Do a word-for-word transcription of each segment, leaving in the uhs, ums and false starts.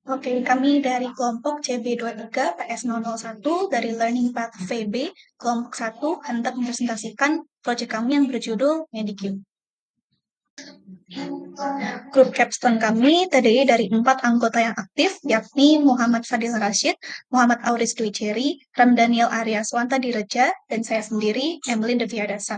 Oke, kami dari kelompok C B dua puluh tiga P S nol nol satu dari Learning Path V B, kelompok satu hendak mempresentasikan proyek kami yang berjudul Medicube. Grup capstone kami terdiri dari empat anggota yang aktif, yakni Muhammad Fadil Rashid, Muhammad Auris Dwi Ceri, Ramdaniel Arya Swanta Direja, dan saya sendiri, Emeline Deviadasa.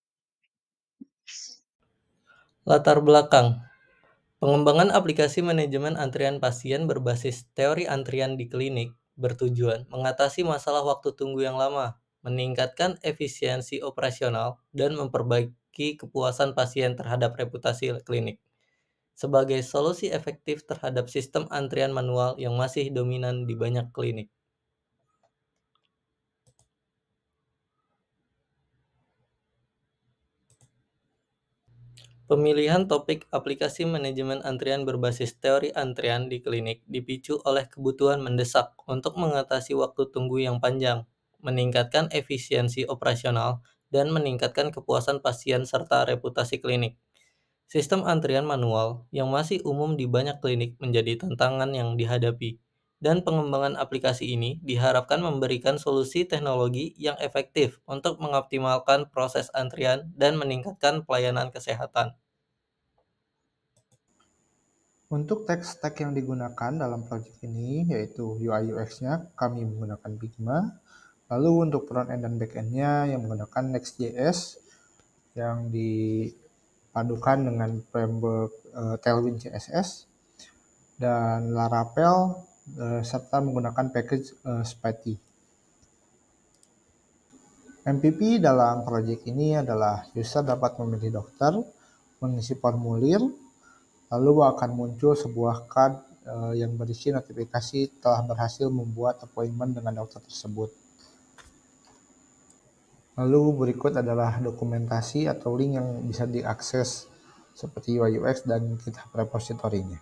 Latar belakang. Pengembangan aplikasi manajemen antrian pasien berbasis teori antrian di klinik bertujuan mengatasi masalah waktu tunggu yang lama, meningkatkan efisiensi operasional, dan memperbaiki kepuasan pasien terhadap reputasi klinik. Sebagai solusi efektif terhadap sistem antrian manual yang masih dominan di banyak klinik. Pemilihan topik aplikasi manajemen antrian berbasis teori antrian di klinik dipicu oleh kebutuhan mendesak untuk mengatasi waktu tunggu yang panjang, meningkatkan efisiensi operasional, dan meningkatkan kepuasan pasien serta reputasi klinik. Sistem antrian manual yang masih umum di banyak klinik menjadi tantangan yang dihadapi, dan pengembangan aplikasi ini diharapkan memberikan solusi teknologi yang efektif untuk mengoptimalkan proses antrian dan meningkatkan pelayanan kesehatan. Untuk tech stack yang digunakan dalam proyek ini, yaitu U I U X-nya, kami menggunakan Figma. Lalu untuk front-end dan back-end-nya yang menggunakan Next.js, yang dipadukan dengan framework uh, Tailwind C S S, dan Laravel, uh, serta menggunakan package uh, Spatty. M V P dalam proyek ini adalah user dapat memilih dokter, mengisi formulir, lalu akan muncul sebuah card uh, yang berisi notifikasi telah berhasil membuat appointment dengan dokter tersebut. Lalu berikut adalah dokumentasi atau link yang bisa diakses seperti U I U X dan GitHub repository-nya.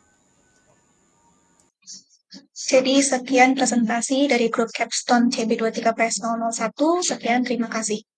Jadi sekian presentasi dari grup capstone C B dua puluh tiga P S nol nol satu. Sekian, terima kasih.